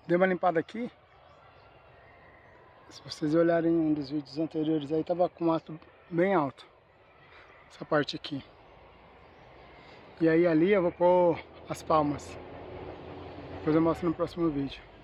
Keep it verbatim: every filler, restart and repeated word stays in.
Dei uma limpada aqui. Se vocês olharem um dos vídeos anteriores aí, tava com mato bem alto. Essa parte aqui. E aí ali eu vou pôr as palmas. Depois eu mostro no próximo vídeo.